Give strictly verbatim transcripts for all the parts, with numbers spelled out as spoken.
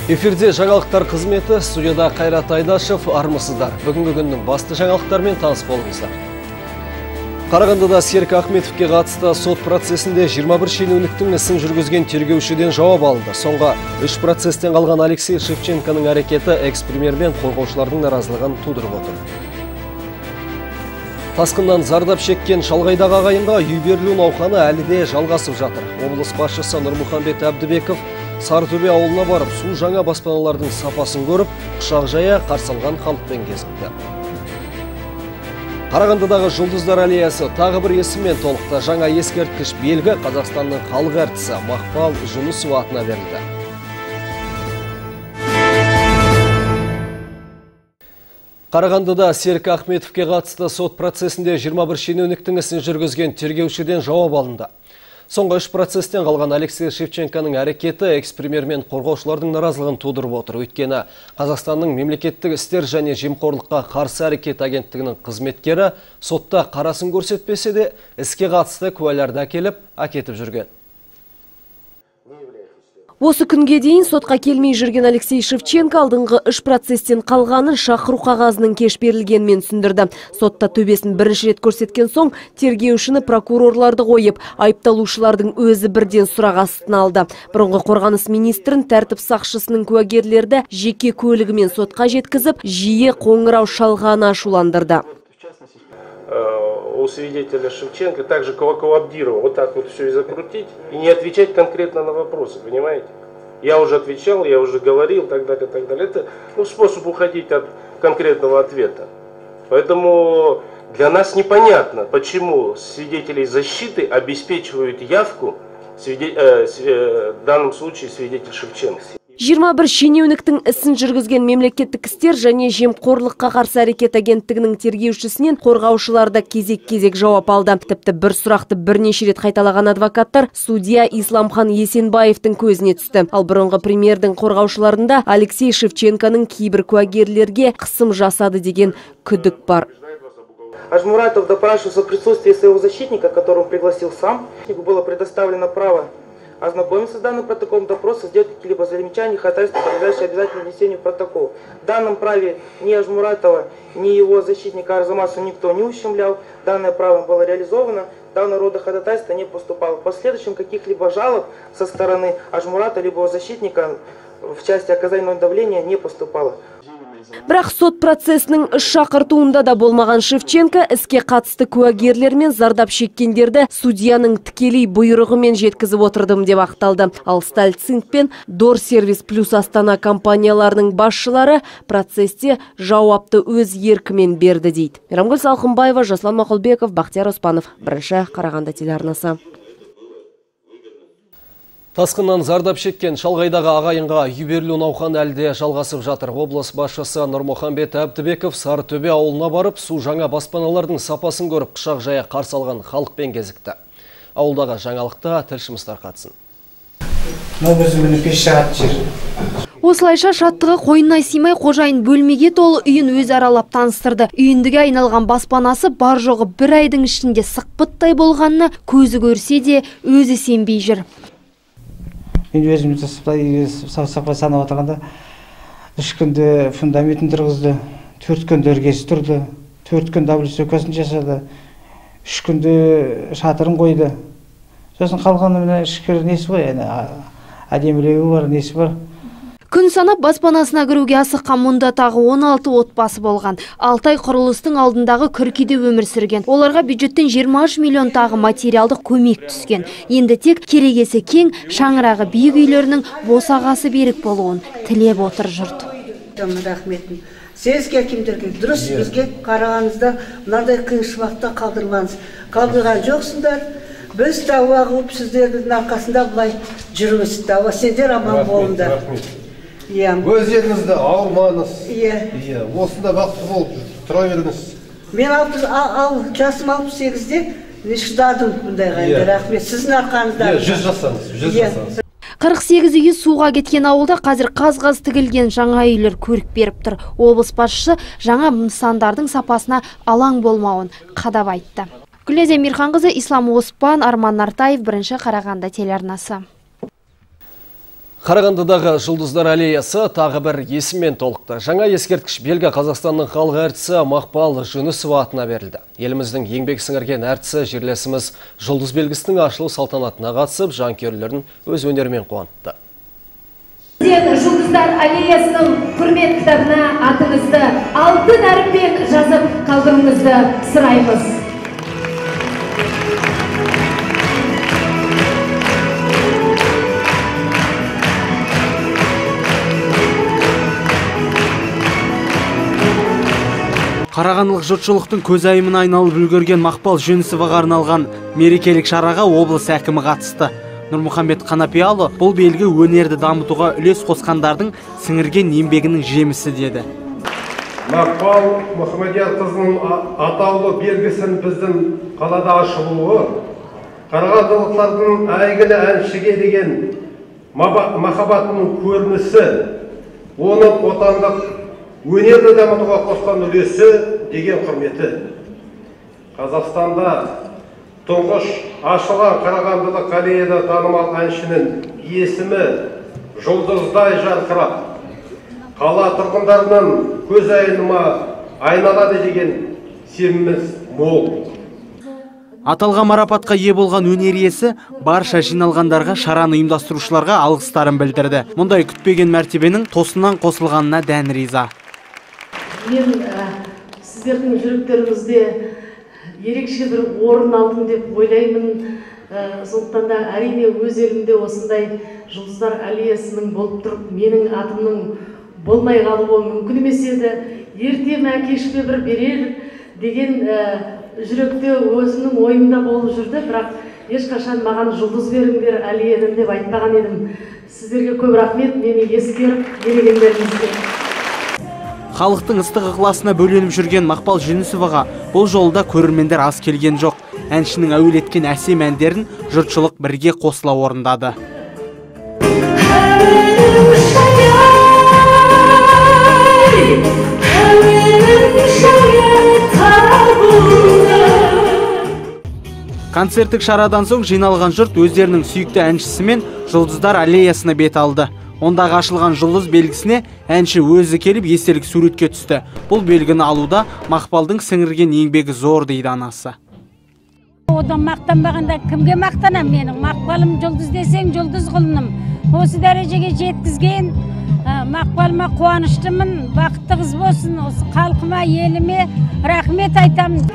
Эфирде жаңалықтар қызметі, студияда Қайрат Айдашев, армысыздар. Бүгінгі күннің басты жаңалықтармен таныс болыңыздар. Қарағандыда Серік Ахметовке қатысты сот процесінде жиырма бір шенеуніктің ісін жүргізген тергеушіден жауап алды. Соңғы үш процестен қалған Алексей Шевченконың әрекеті экс-премьер мен қорғаушылардың наразылығын тудырып отыр. Тасқыннан зардап шеккен шалғайдағы ағайынға үй берілу науқаны әлі де жалғасып жатыр. Облыс басшысы Нұрмұхамбет Әбдібеков Сарытөбе ауылына барып, су жаңа баспаналардың сапасын көріп, құшақ жая қарсы алған халықпен кезікті. Қарағандыдағы Жұлдыздар аллеясы тағы бір есіммен толықты. Жаңа ескерткіш белгі Қазақстанның халық әртісі Мақпал Жүнісова атына берілді. Қарағандыда Серік Ахметовке қатысты сот процесінде жиырма бір шенеуніктің ісін жүргізген тергеушіден жауап алынды. Соңғы үш процестен қалған Алексей Шевченконың әрекеті экс-премьер мен қорғаушылардың наразылығын тудырып отыр. Өйткені Қазақстанның мемлекеттік істер және жемқорлыққа қарсы әрекет агенттігінің қызметкері сотта қарасын көрсетпесе де іске қатысты куәларды әкеліп, әкетіп жүрген. Осы күнге дейін сотқа келмей жүрген Алексей Шевченко алдыңғы үш процестен қалғанын шақыру қағазының кеш берілгенмен түсіндірді. Сотта төбесін бірінші рет көрсеткен соң тергеушіні прокурорларды қойып, айыпталушылардың өзі бірден сұрақ астына алды. Бұрынғы қорғаныс министрін тәртіп сақшысының куәгерлерді жеке көлігімен сотқа жеткізіп, жиі қоңырау шалғаны ашуландырды. У свидетеля Шевченко также коллаборировал, вот так вот все и закрутить, и не отвечать конкретно на вопросы, понимаете? Я уже отвечал, я уже говорил, так далее, так далее. Это ну, способ уходить от конкретного ответа. Поэтому для нас непонятно, почему свидетелей защиты обеспечивают явку, свиде... э, э, в данном случае свидетель Шевченко. жиырма бір шенеуніктің ісін жүргізген мемлекеттік істер және жемқорлыққа қарсы әрекет агенттігінің тергеушісінен қорғаушыларда кезек-кезек жауап алды. Тіпті бір сұрақты бірнеше рет қайталаған адвокаттар судья Исламхан Есенбаевтың көзіне түсті. Ал бұрынғы премьердің қорғаушыларында Алексей Шевченконың кейбір куәгерлерге қысым жасады деген күдік бар. Ажмуратов допрашивался в присутствии своего защитника, которого пригласил сам. Было предоставлено право ознакомиться с данным протоколом допроса, сделать какие-либо замечания, ходатайства, подлежащие обязательно внесению в протокол. В данном праве ни Ажмуратова, ни его защитника Арзамаса никто не ущемлял. Данное право было реализовано, данного рода ходатайство не поступало. В последующем каких-либо жалоб со стороны Ажмурата либо его защитника в части оказания давления не поступало. Бірақ сот процесінің шақыртуында да болмаған Шевченко іске қатысты куәгерлер мен зардап шеккендерді судьяның тікелей бұйрығымен жеткізіп отырдым деп ақталды. Ал Стальцинк пен Дор Сервис Плюс Астана компанияларының басшылары процесте жауапты өз еркімен берді дейді. Мейрамгүл Салқынбаева, Жаслан Мақұлбеков, Бақтияр Оспанов, бірінші Қарағанды телеарнасы. Тасқыннан зардап шеккен шалғайдағы ағайынға үй берілу науқаны әлде жалғасып жатыр. Облыс басшысы Нұрмұхамбет Әбдібеков Сарытөбе ауылына барып, су жаңа баспаналардың сапасын көріп, құшақ жая қарсы алған халықпен кезікті. Ауылдағы жаңалықта тілшіміз тарқатсын. Осылайша шаттығы қойнына сыймай қожайын бөлмеге толы үйін өз аралап таныстырды. Үйіндіге айналған баспанасы бар жоғы бір айдың ішінде сықпыттай болғанына көзі көрсе де өзі сенбей жүр. Мен өзімді сапай санап отырғанда үш күнде фундаментін тұрғызды, төрт күнде іргесі тұрды, төрт күн даблюсөкасын жасады, үш күнде шатырын қойды. Сосын қалғаны мына шүкір несі ғой, әдемілеуі бар, несі бар. Күн санап баспанасына кіруге асыққан мұнда тағы он алты отбасы болған. Алтай құрылыстың алдындағы күркеде өмір сүрген. Оларға бюджеттен жиырма үш миллион тағы материалдық көмек түскен. Енді тек керегесі кең, шаңырағы биік үйлерінің босағасы берік болуын тілеп отыр жұрт. Рахметім. Сізге кімдерге дұрыс бізге қарағанызда мынандай қиыншылықта қалдырмаңыз. Қалдырған жоқсыңдар. Біз тауа қылып сіздердің арқасында бұлай жүрміз. Тауа сендер аман болыңдар. Өз еліңізді ауырмаңыз. Осында бақытты болып тұра беріңіз. Мен жасым алпыс сегізде шыдадым бұндайға. Рахмет, сіздің арқаңызда. жүз жасаңыз, жүз жасаңыз. қырық сегіз үйі суға кеткен ауылда қазір қаз-қаз тігілген жаңа үйлер көрік беріп тұр. Облыс басшысы жаңа нысандардың сапасына алаң болмауын қадап айтты. Гүлназия Мирханқызы, Ислам Оспан, Арман Нартаев, бірінші Қарағанды телеарнасы. Қарағандыдағы Жұлдыздар аллеясы тағы бір есіммен толықты. Жаңа ескерткіш белгі Қазақстанның халық әртісі Мақпал Жүнісова атына берілді. Еліміздің еңбек сіңірген әртісі жерлесіміз Жұлдыз белгісінің ашылу салтанатына қатысып, жанкүйерлерін өз өнерімен қуантты. Жұлдыздар аллеясының құрмет кітабына атыңызды алтын әріппен жазып қалдыруыңызды сұраймыз. Қарағандылық жұртшылықтың көзайымына айналып үлгерген Мақпал Жүнісоваға арналған мерекелік шараға облыс әкімі қатысты. Нұрмұхамбет Қанапияұлы бұл белгі өнерді дамытуға үлес қосқандардың сіңірген еңбегінің жемісі деді. Мақпал Мұхамедиятқызының атаулы белгісін біздің қалада ашылуы қарағандылықтардың әйгілі әншіге деген махаббатының көрінісі, оның отандық өнерді дамытуға қосқан үлесі деген құрметі. Қазақстанда тұңғыш ашылған қарағандылық аллеяда танымал әншінің есімі жұлдыздай жарқырап, қала тұрғындарының көзайымына айналады деген сеніміміз мол. Аталған марапатқа ие болған өнер иесі барша жиналғандарға, шараны ұйымдастырушыларға алғыстарын білдірді. Мұндай күтпеген мәртебенің тосыннан қосылғанына дән риза. Мен сіздердің жүректеріңізде ерекше бір орын алдым деп ойлаймын. Сондықтан да әрине өз елімде осындай Жұлдыздар аллеясының болып тұрып, менің атымның болмай қалуы мүмкін емес еді. Ерте ме кеш пе бір берер деген жүректе өзімнің ойымда болып жүрді, бірақ ешқашан маған жұлдыз беріңдер аллеядан деп айтпаған едім. Сіздерге көп рахмет, мені ескеріп берегендеріңізге. Халықтың ыстық ықыласына бөленіп жүрген Мақпал Жүнісоваға бұл жолда көрермендер аз келген жоқ. Әншінің әуелеткен әсем әндерін жұртшылық бірге қосыла орындады. Концерттік шарадан соң жиналған жұрт өздерінің сүйікті әншісімен Жұлдыздар аллеясына бет алды. Ондағы ашылған жұлдыз белгісіне әнші өзі келіп естелік суретке түсті. Бұл белгіні алуда Мақпалдың сіңірген еңбегі зор дейді анасы. Одан мақтанбағанда кімге мақтанам менің? Мақпалым жұлдыз десең жұлдыз құлыным. Осы дәрежеге жеткізген Мақпалыма қуаныштымын. Бақытты қыз болсын. Осы халқыма, еліме рахмет айтамын.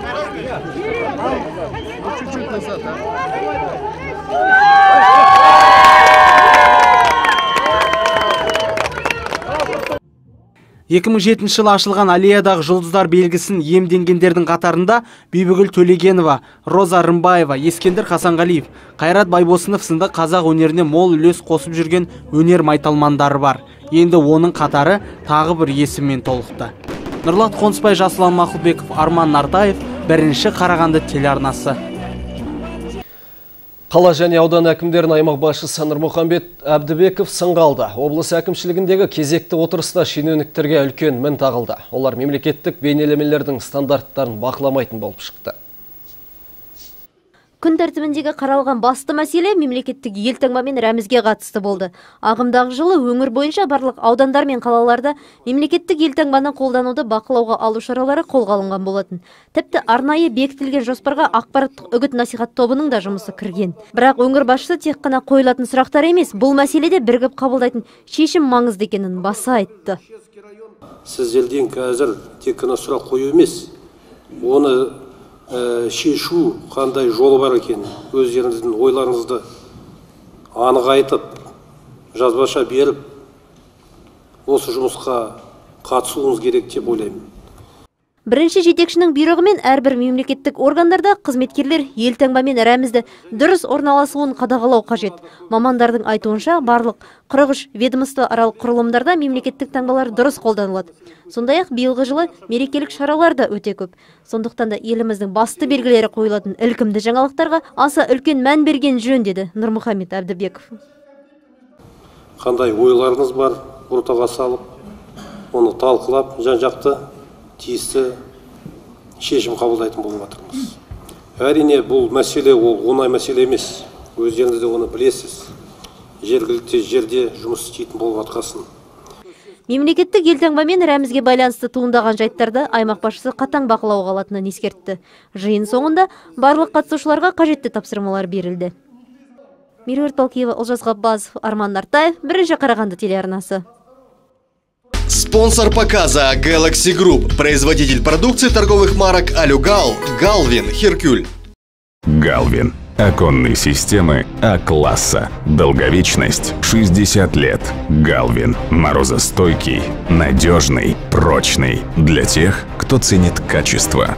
екі мың жетінші жылы ашылған аллеядағы жұлдыздар белгісін иемденгендердің қатарында Бибігүл Төлегенова, Роза Рымбаева, Ескендір Хасанғалиев, Қайрат Байбосынов сынды қазақ өнеріне мол үлес қосып жүрген өнер майталмандары бар. Енді оның қатары тағы бір есіммен толықты. Нұрлат Қонысбай, Жасұлан Мақұлбеков, Арман Нартаев, бірінші Қарағанды телеарнасы. Қала және аудан әкімдерін аймақ басшысы Нұрмұхамбет Әбдібеков сынға алды. Облыс әкімшілігіндегі кезекті отырыста шенеуніктерге үлкен мін тағылды. Олар мемлекеттік бейнелемелердің стандарттарын бақыламайтын болып шықты. Күн тәртібіндегі қаралған басты мәселе мемлекеттік елтаңба мен рәмізге қатысты болды. Ағымдағы жылы өңір бойынша барлық аудандар мен қалаларда мемлекеттік елтаңбаны қолдануды бақылауға алу шаралары қолға алынған болатын. Тіпті арнайы бекітілген жоспарға ақпараттық үгіт насихат тобының да жұмысы кірген. Бірақ өңір басшысы тек қана қойылатын сұрақтар емес, бұл мәселеде бірігіп қабылдайтын шешім маңызды екенін баса айтты. Сіздерден қазір тек қана сұрақ қою емес, оны шешу қандай жолы бар екен, өздеріңіздің ойларыңызды анық айтып, жазбаша беріп, осы жұмысқа қатысуыңыз керек деп ойлаймын. Бірінші жетекшінің бұйрығымен әрбір мемлекеттік органдарда қызметкерлер елтаңба мен рәмізді дұрыс орналасуын қадағалау қажет. Мамандардың айтуынша барлық қырық үш ведомство аралық құрылымдарда мемлекеттік таңбалар дұрыс қолданылады. Сондай-ақ биылғы жылы мерекелік шаралар да өте көп. Сондықтан да еліміздің басты белгілері қойылатын ілкімді жаңалықтарға аса үлкен мән берген жөн, деді Нұрмұхамбет Әбдібеков. Қандай ойларыңыз бар, ортаға салып, оны талқылап, жан-жақты тиісті шешім қабылдайтын болып жатырмыз. Әрине бұл мәселе ол оңай мәселе емес. Өздеріңіз де оны білесіз. жергілікті жерде жұмыс істейтін болып атқасын. Мемлекеттік елтаңбамен рәмізге байланысты туындаған жайттарды аймақ басшысы қатаң бақылауға алатынын ескертті. Жиын соңында барлық қатысушыларға қажетті тапсырмалар берілді. Меруерт Балкиева, Олжас Ғаббасов, Арман Нартаев, бірінші Қарағанды телеарнасы. Спонсор показа Galaxy Group, производитель продукции торговых марок Алюгал, Галвин, Херкюль. Галвин. Оконные системы А-класса. Долговечность шестьдесят лет. Галвин. Морозостойкий, надежный, прочный. Для тех, кто ценит качество.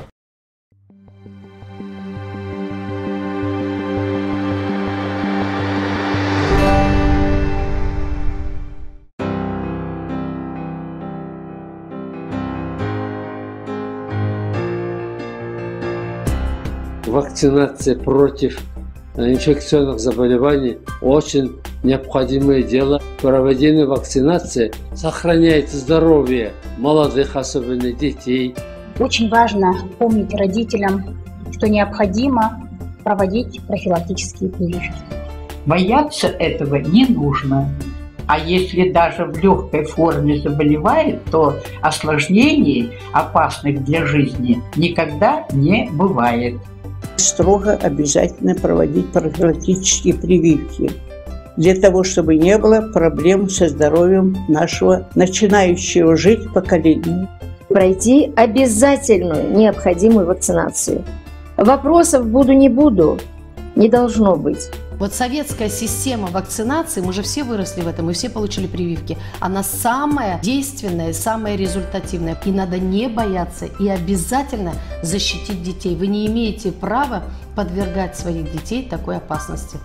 Вакцинация против инфекционных заболеваний очень необходимое дело. Проведение вакцинации сохраняет здоровье молодых, особенно детей. Очень важно помнить родителям, что необходимо проводить профилактические прививки. Бояться этого не нужно. А если даже в легкой форме заболевает, то осложнений, опасных для жизни, никогда не бывает. Строго обязательно проводить профилактические прививки для того, чтобы не было проблем со здоровьем нашего начинающего жить поколения. Пройти обязательную необходимую вакцинацию. Вопросов буду не буду не должно быть. Вот советская система вакцинации, мы же все выросли в этом, мы все получили прививки. Она самая действенная, самая результативная. И надо не бояться и обязательно защитить детей. Вы не имеете права подвергать своих детей такой опасности.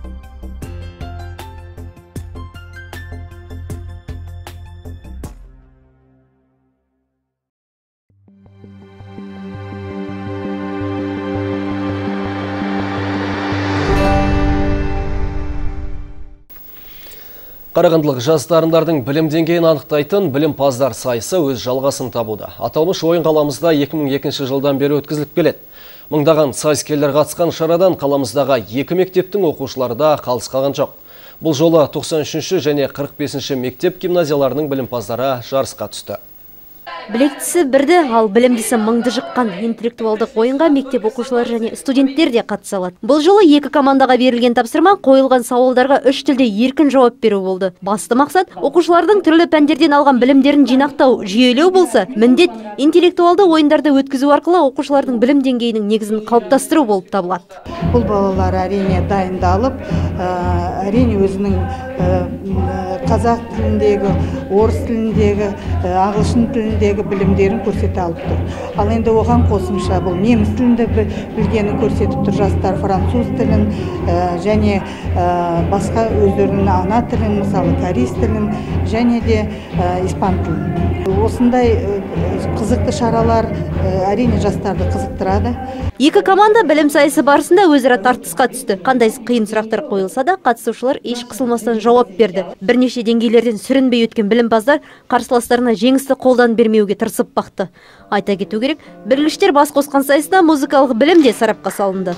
Қарағандылық жас дарындардың білім деңгейін анықтайтын білімпаздар сайысы өз жалғасын табуда. Аталмыш ойын қаламызда екі мың екінші жылдан бері өткізіліп келеді. Мыңдаған сайыскерлер қатысқан шарадан қаламыздағы екі мектептің оқушылары да қалыс қалған жоқ. Бұл жолы тоқсан үшінші және қырық бесінші мектеп гимназияларының білімпаздары жарысқа түсті. Білектісі бірді, ал білімдісі мыңды жыққан интеллектуалдық ойынға мектеп оқушылар және студенттер де қатыса алады. Бұл жолы екі командаға берілген тапсырма қойылған сауалдарға үш тілде еркін жауап беру болды. Басты мақсат оқушылардың түрлі пәндерден алған білімдерін жинақтау, жүйелеу болса, міндет интеллектуалды ойындарды өткізу арқылы оқушылардың білім деңгейінің негізін қалыптастыру болып табылады. Бұл балалар әрине дайындалып, әрине өзінің қазақ тіліндегі, орыс тіліндегі, ағылшын тіліндегі білімдерін көрсете алып тұр. Ал енді оған қосымша бұл неміс тілінде білгенін көрсетіп тұр жастар, француз тілін және басқа өздерінің ана тілін, мысалы корей тілін және де испан тілін. Осындай қызықты шаралар әрине жастарды қызықтырады. Екі команда білім сайысы барысында өзара тартысқа түсті. Қандай қиын сұрақтар қойылса да, қатысушылар еш қысылмастан жауап берді. Бірнеше деңгейлерден сүрінбей өткен білімпаздар қарсыластарына жеңісті қолдан бермеуге тырысып бақты. Айта кету керек, білгіштер бас қосқан сайысында музыкалық білім де сарапқа салынды.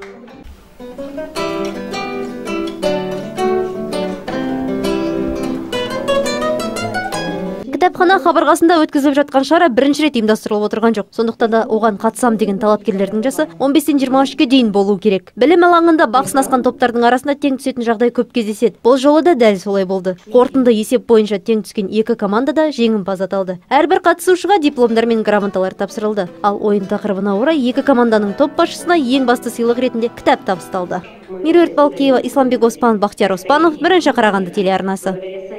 Кітапхана қабырғасында өткізіліп жатқан шара бірінші рет ұйымдастырылып отырған жоқ. Сондықтан да оған қатысам деген талапкерлердің жасы он бестен жиырма үшке дейін болу керек. Білім алаңында бақ сынасқан топтардың арасында тең түсетін жағдай көп кездеседі. Бұл жолы да дәл солай болды. Қорытынды есеп бойынша тең түскен екі команда да жеңімпаз аталды. Әрбір қатысушыға дипломдар мен грамоталар тапсырылды. Ал ойын тақырыбына орай екі команданың топ басшысына ең басты сыйлық ретінде кітап табысталды. Меруерт Балкиева, Исламбек Оспанов, Бақтияр Оспанов, бірінші Қарағанды телеарнасы.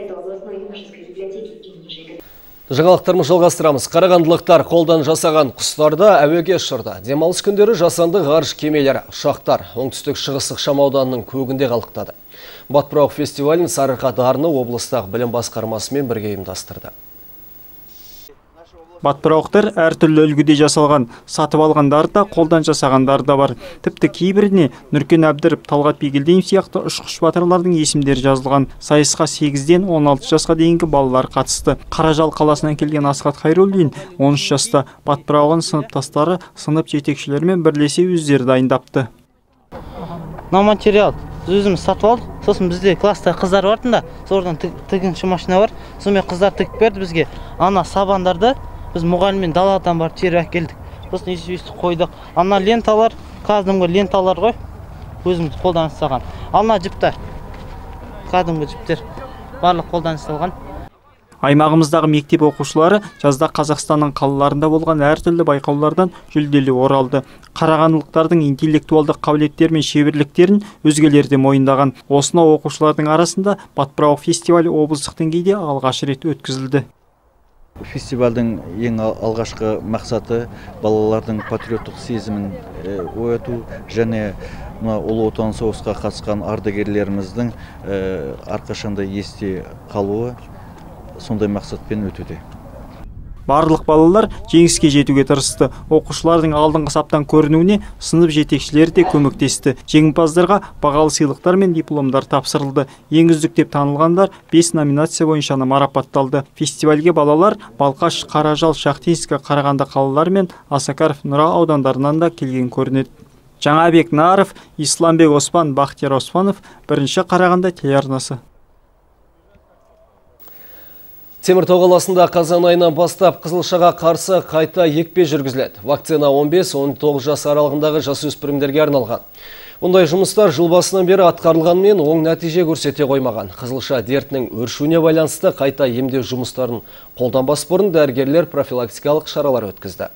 Жаңалықтарымыз жалғастырамыз. Қарағандылықтар қолдан жасаған құстарды әуеге ұшырды. Демалыс күндері жасанды ғарыш кемелері, ұшақтар оңтүстік шығыс ықшамауданының көгінде қалықтады. Батпырауық фестивалін Сарыарқа дарыны облыстық білім басқармасымен бірге ұйымдастырды. Батпырауықтар әртүрлі үлгіде жасалған, сатып алғандар да, қолдан жасағандар да бар. Тіпті кейбіріне Нұркен Әбдіріп, Талғат Бегелдиев сияқты ұшқыш батырлардың есімдері жазылған. Сайысқа сегізден он алты жасқа дейінгі балалар қатысты. Қаражал қаласынан келген Асқат Хайруллин он үш жаста, батпырауған сыныптастары сынып жетекшілерімен бірлесе өздері дайындапты. Мына материал Біз өзіміз сатып алдық. Сосын бізде класста қыздар бардында, зордан тігінші машина бар. Сонымен қыздар тігіп берді бізге. Ана сабандарды біз мұғаліммен даладан барып теріп әкелдік. Сосын үй-үйсті қойдық. Ана ленталар, кәдімгі ленталар ғой. Өзіміз қолданыстаған. Ана жіптер, кәдімгі жіптер, барлық қолданысталған. Аймағымыздағы мектеп оқушылары жазда Қазақстанның қалаларында болған әртүрлі байқаулардан жүлделі оралды. Қарағандылықтардың интеллектуалдық қабілеттері мен шеберліктерін өзгелер де мойындаған. Осынау оқушылардың арасында Батпырау фестивалі облыстық деңгейде алғаш рет өткізілді. Фестивальдің ең алғашқы мақсаты балалардың патриоттық сезімін ояту және ұлы отан соғысқа қатысқан ардагерлеріміздің әрқашанда есте қалуы сондай мақсатпен өтуде. Барлық балалар жеңіске жетуге тырысты. Оқушылардың алдыңғы саптан көрінуіне сынып жетекшілері де көмектесті. Жеңімпаздарға бағалы сыйлықтар мен дипломдар тапсырылды. Ең үздік деп танылғандар бес номинация бойынша марапатталды. Фестивальге балалар Балқаш, Қаражал, Шахтинск, Қарағанды қалалары мен Асакаров, Нұра аудандарынан да келген көрінеді. Жаңабек Наров, Исламбек Оспан, Бақтияр Оспанов, бірінші Қарағанды телеарнасы. Теміртау қаласында қазан айынан бастап қызылшаға қарсы қайта екпе жүргізіледі. Вакцина он бес он тоғыз жас аралығындағы жасөспірімдерге арналған. Мұндай жұмыстар жыл басынан бері атқарылғанымен оң нәтиже көрсете қоймаған. Қызылша дертінің өршуіне байланысты қайта емдеу жұмыстарын қолданбас бұрын дәрігерлер профилактикалық шаралар өткізді.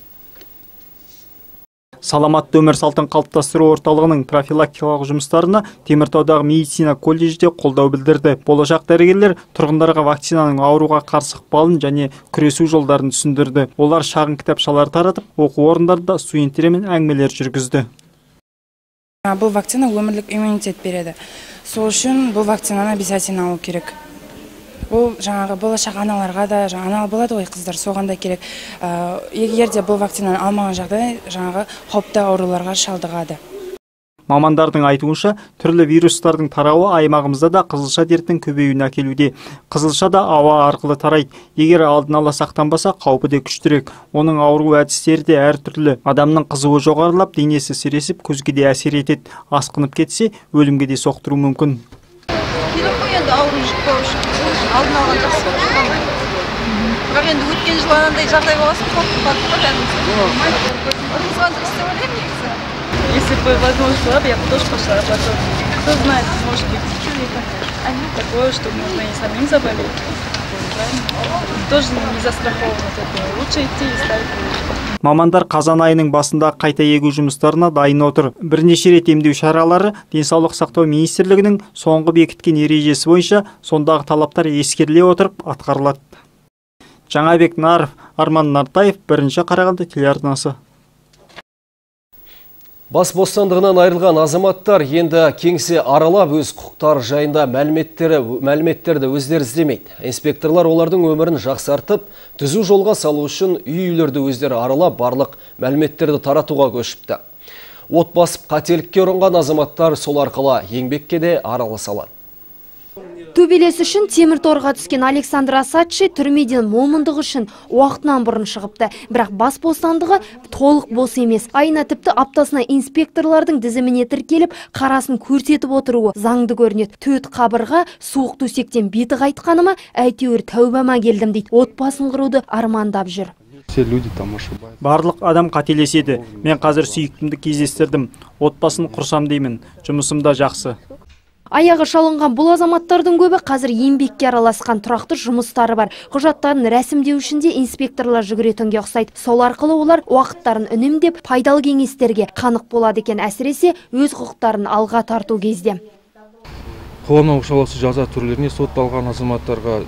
Саламатты өмір салтын қалыптастыру орталығының профилактикалық жұмыстарына Теміртаудағы медицина колледжде қолдау білдірді. Болашақ дәрігерлер тұрғындарға вакцинаның ауруға қарсы ықпалын және күресу жолдарын түсіндірді. Олар шағын кітапшалар таратып, оқу орындарында студенттермен әңгімелер жүргізді. Бұл вакцина өмірлік иммунитет береді. Сол үшін бұл вакцинаны обязательно алу керек. Бұл жаңағы болашақ аналарға да, ана болады ғой қыздар, соған да керек. Егер де бұл вакцинаны алмаған жағдай, жаңағы қауіпті ауруларға шалдығады. Мамандардың айтуынша, түрлі вирустардың тарауы аймағымызда да қызылша дертінің көбеюіне әкелуде. Қызылша да ауа арқылы тарайды. Егер алдын ала сақтанбаса, қаупі де күштірек. Оның ауру әдістері де әртүрлі. Адамның қызуы жоғарылап, денесі сіресіп, көзге де әсер етеді. Асқынып кетсе, өлімге де соқтыру мүмкін. Алдын алған жақсы болып шыққан. Бірақ енді өткен жылы анандай жағдай боласын, қорқып бардық па кәдімгі. Ұрғызған дұрыс деп ойлаймын негізі. Если бы возможность была бы, я бы тоже пошла потом. Кто знает, может быть, такое, что можно и самим заболеть. Тоже не застрахован от этого. Лучше идти и ставить прививку. Мамандар қазан айының басында қайта егу жұмыстарына дайын отыр. Бірнеше рет емдеу шаралары денсаулық сақтау министрлігінің соңғы бекіткен ережесі бойынша сондағы талаптар ескеріле отырып атқарылады. Жаңабек Наров, Арман Нартаев, бірінші Қарағанды телеарнасы. Бас бостандығынан айырылған азаматтар енді кеңсе аралап өз құқықтары жайында мәліметтерді өздері іздемейді. Инспекторлар олардың өмірін жақсартып, түзу жолға салу үшін үй-үйлерді өздері аралап барлық мәліметтерді таратуға көшіпті. От басып қателікке ұрынған азаматтар сол арқылы еңбекке де араласа алады. Төбелес үшін Темірторға түскен Александр Асадчи түрмеден момындық үшін уақытынан бұрын шығыпты. Бірақ бас бостандығы толық бос емес. Айына тіпті аптасына инспекторлардың тізіміне тіркеліп, қарасын көрсетіп отыруы заңды көрінеді. Төт қабырға, суық төсектен беті қайтқаныма, әйтеуір тәубама келдім дейді. Отбасын құруды армандап жүр. Барлық адам қателеседі. Мен қазір сүйіктімді кездестірдім. Отбасын құрсам деймін. Жұмысым да жақсы. Аяғы шалынған бұл азаматтардың көбі қазір еңбекке араласқан, тұрақты жұмыстары бар. Құжаттарын рәсімдеу үшін де инспекторлар жүгіретінге ұқсайды. Сол арқылы олар уақыттарын үнемдеп, пайдалы кеңестерге қанық болады екен, әсіресе өз құқықтарын алға тарту кезде. Қоғамнан оқшаулаушы жаза түрлеріне сотталған азаматтарға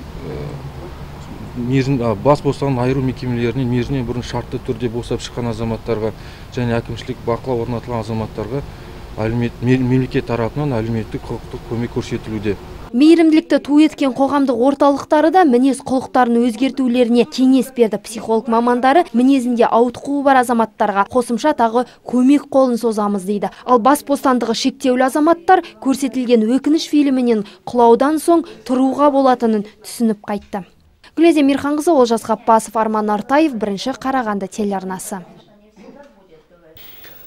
бас бостандығынан айыру мекемелеріне мерзімінен бұрын шартты түрде босап шыққан азаматтарға және әкімшілік бақылау орнатылған азаматтарға мемлекет тарапынан әлеуметтік құқықтық көмек көрсетілуде. Мейірімділікті ту еткен қоғамдық орталықтары да мінез құлықтарын өзгертулеріне кеңес берді. Психолог мамандары мінезінде ауытқуы бар азаматтарға қосымша тағы көмек қолын созамыз дейді. Ал бас бостандығы шектеулі азаматтар көрсетілген өкініш фильмінен құлаудан соң тұруға болатынын түсініп қайтты. Гүлезия Мирханқызы, Олжас Ғапбасов, Арман Нартаев, бірінші Қарағанды телеарнасы.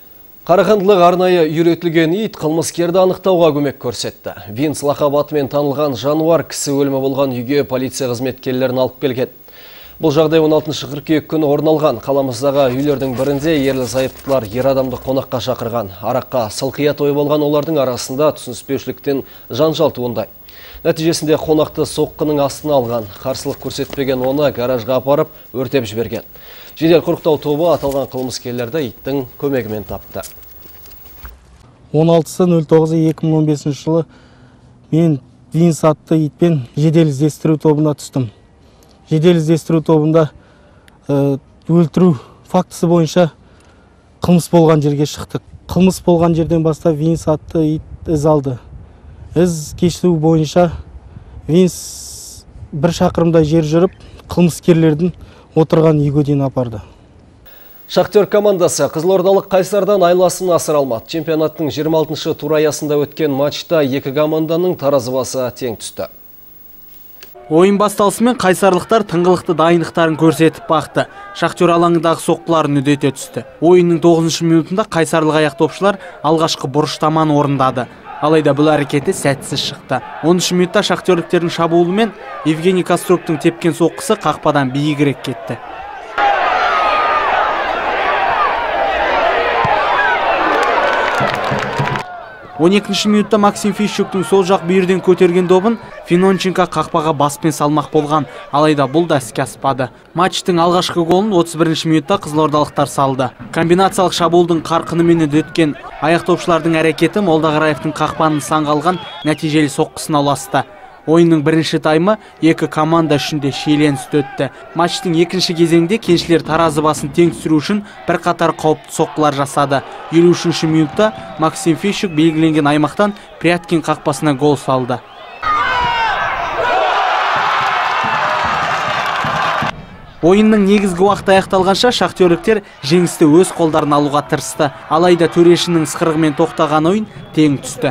Қарағандылық арнайы үйретілген ит қылмыскерді анықтауға көмек көрсетті. Винс лақабатымен танылған жануар кісі өлімі болған үйге полиция қызметкерлерін алып келген. Бұл жағдай он алтыншы қыркүйек күні орын алған. Қаламыздағы үйлердің бірінде ерлі зайыптылар ер адамды қонаққа шақырған. Араққа сылқия той болған олардың арасында түсініспеушіліктен жанжал туындайды. Нәтижесінде қонақты соққының астына алған. Қарсылық көрсетпеген оны гаражға апарып өртеп жіберген. Жедел құрықтау тобы аталған қылмыскерлерді иттің көмегімен тапты. он алтысы нөл тоғызы екі мың он бесінші жылы мен Винс атты итпен жедел іздестіру тобына түстім. Жедел іздестіру тобында ә, өлтіру фактісі бойынша қылмыс болған жерге шықтық. Қылмыс болған жерден бастап Винс атты ит із алды. Із кештіру бойынша Винс бір шақырымдай жер жүріп, қылмыскерлердің отырған үйге дейін апарды. Шахтер командасы Қызылордалық Қайсардан айласын асыра алмады. Чемпионаттың жиырма алтыншы тур аясында өткен матчта екі команданың таразы басы тең түсті. Ойын басталысымен қайсарлықтар тыңғылықты дайындықтарын көрсетіп бақты. Шахтер алаңындағы соққыларын үдете түсті. Ойынның тоғызыншы минутында қайсарлық аяқтопшылар алғашқы бұрыштаманы орындады. Алайда бұл әрекеті сәтсіз шықты. оныншы минутта шахтерліктердің шабуылымен Евгений Костроктың тепкен соққысы қақпадан биігірек кетті. он екінші минутта Максим Фищуктың сол жақ бүйірден көтерген добын Финонченко қақпаға баспен салмақ болған, алайда бұл да іске аспады. Матчтың алғашқы голын отыз бірінші минутта қызылордалықтар салды. Комбинациялық шабуылдың қарқынымен өткен аяқтопшылардың әрекеті Молдағараевтың қақпаның саңғалған нәтижелі соққысына ұласты. Ойынның бірінші таймы екі команда үшінде шиеленісті өтті. Матчтың екінші кезеңде кеншілер таразы басын тең түсіру үшін бір қатар қауіпті соққылар жасады. елу үшінші минутта Максим Фищук белгіленген аймақтан Пряткин қақпасына гол салды. Ойынның негізгі уақыты аяқталғанша шахтерліктер жеңісті өз қолдарын алуға тырысты. Алайда төрешінің ысқырығымен тоқтаған ойын тең түсті.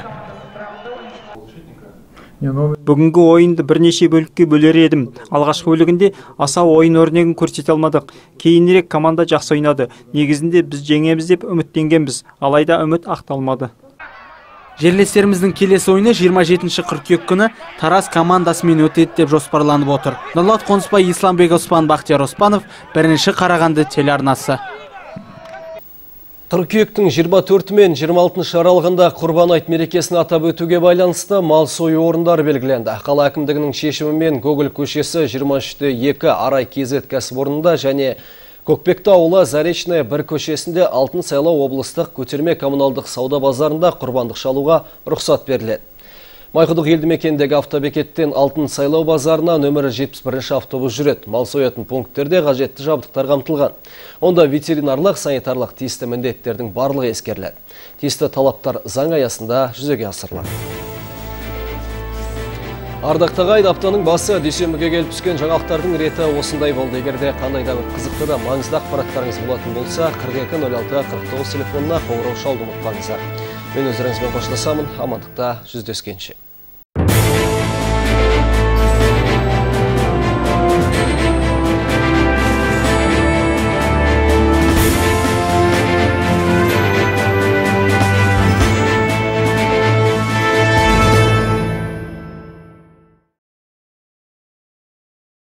Бүгінгі ойынды бірнеше бөлікке бөлер едім. Алғашқы бөлігінде аса ойын өрнегін көрсете алмадық. Кейінірек команда жақсы ойнады. Негізінде біз жеңеміз деп үміттенгенбіз, алайда үміт ақталмады. Жерлестеріміздің келесі ойыны жиырма жетінші қыркүйек күні Тараз командасымен өтеді деп жоспарланып отыр. Нұрлат Қонысбай, Исламбек Оспан, Бақтияр Оспанов, бірінші Қарағанды телеарнасы. Қыркүйектің жиырма төрті мен жиырма алтыншы аралығында Құрбан айт мерекесін атап өтуге байланысты мал сою орындары белгіленді. Қала әкімдігінің шешімімен Гоголь көшесі жиырма үште екі Арай Кезет кәсіпорнында және Көкпекті ауылы Заречная бір көшесінде Алтын Сайлау облыстық көтерме коммуналдық сауда базарында құрбандық шалуға рұқсат беріледі. Майқұдық елді мекендегі автобекеттен Алтын Сайлау базарына нөмірі жетпіс бірінші автобус жүреді. Мал соятын пункттерде қажетті жабдықтар қамтылған. Онда ветеринарлық, санитарлық тиісті міндеттердің барлығы ескеріледі. Тиісті талаптар заң аясында жүзеге асырылады. Ардақтағай аптаның басы дүйсенбіге келіп түскен жаңалықтардың реті осындай болды. Егерде қандай да бір қызықты да маңызды ақпараттарыңыз болатын болса, қырық екі нөл алты қырық тоғыз телефонына қоңырау шалуды ұмытпаңыздар. Мен өздеріңізбен қоштасамын, амандықта жүздескенше.